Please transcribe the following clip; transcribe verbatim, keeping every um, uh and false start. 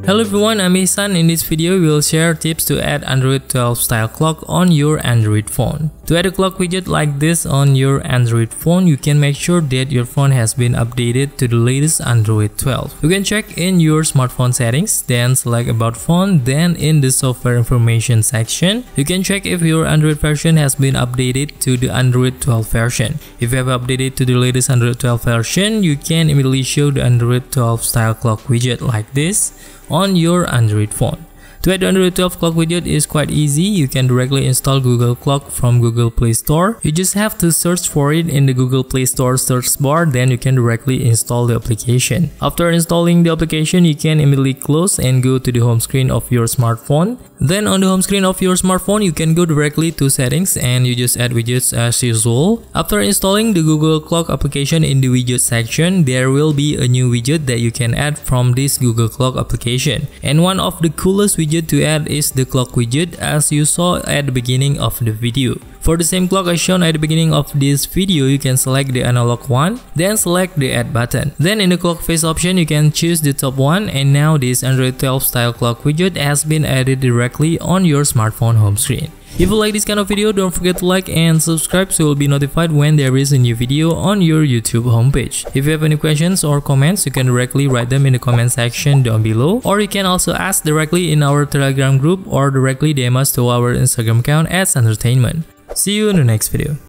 Hello everyone, I'm Ihsan. In this video, we'll share tips to add Android twelve style clock on your Android phone. To add a clock widget like this on your Android phone, you can make sure that your phone has been updated to the latest Android twelve. You can check in your smartphone settings, then select about phone, then in the software information section, you can check if your Android version has been updated to the Android twelve version. If you have updated to the latest Android twelve version, you can immediately show the Android twelve style clock widget like this on your Android phone. To add the Android twelve clock widget is quite easy. You can directly install Google Clock from Google Play Store. You just have to search for it in the Google Play Store search bar, then you can directly install the application. After installing the application, you can immediately close and go to the home screen of your smartphone. Then on the home screen of your smartphone, you can go directly to settings and you just add widgets as usual. After installing the Google Clock application in the widget section, there will be a new widget that you can add from this Google Clock application. And one of the coolest widgets to add is the clock widget, as you saw at the beginning of the video. For the same clock as shown at the beginning of this video, you can select the analog one, then select the add button. Then in the clock face option, you can choose the top one, and now this Android twelve style clock widget has been added directly on your smartphone home screen. If you like this kind of video, don't forget to like and subscribe so you'll be notified when there is a new video on your YouTube homepage. If you have any questions or comments, you can directly write them in the comment section down below, or you can also ask directly in our Telegram group or directly D M us to our Instagram account as Entertainment. See you in the next video.